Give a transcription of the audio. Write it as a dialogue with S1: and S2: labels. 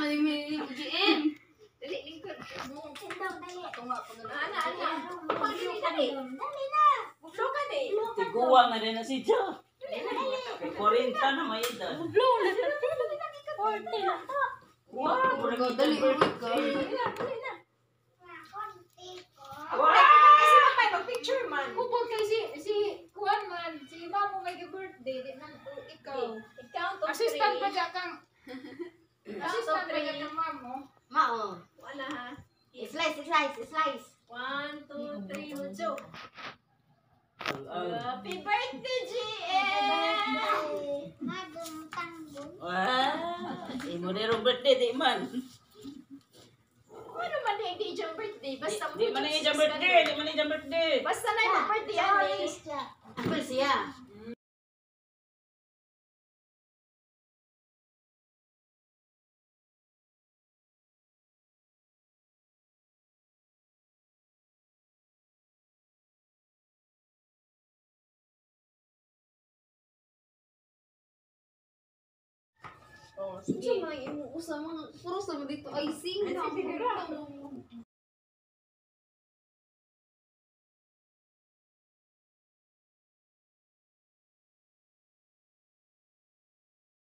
S1: man yung GM.
S2: Dali, lingkod.
S3: Sindong, dali.
S1: Ito nga, pag
S2: Ana. Dali.
S3: Dali na.
S2: Buklo ka di.
S4: Tiguang na rin na si Jo.
S2: Dali na.
S4: Kay 40 na may edad.
S3: Forty na to.
S4: Wow,
S1: Ikaw, dali, ulit ka.
S2: Dali na.
S3: Konti ko.
S2: Kasi mamay, mag-picture man.
S5: Kupod kay si Kuan man, si Mamo may birthday, di man ikaw.
S2: Ikaw, top
S5: Assistant pa
S2: 3.
S5: siya kang assistant pa siya kang Mamo.
S3: Mao.
S2: Wala ha.
S3: Slice.
S2: 1, 2, 3, mucho.
S4: Ang
S2: Happy birthday, GM!
S3: Magong tanggol.
S4: imo ni birthday di man.
S2: Ano man yung day yung birthday? Basta
S4: Di man ni birthday, di man ni birthday.
S2: Basta na yung birthday yan eh.
S3: Apple siya.
S2: Oh,
S1: Sige. Sa mga inuusa, mga puro sa mga dito icing.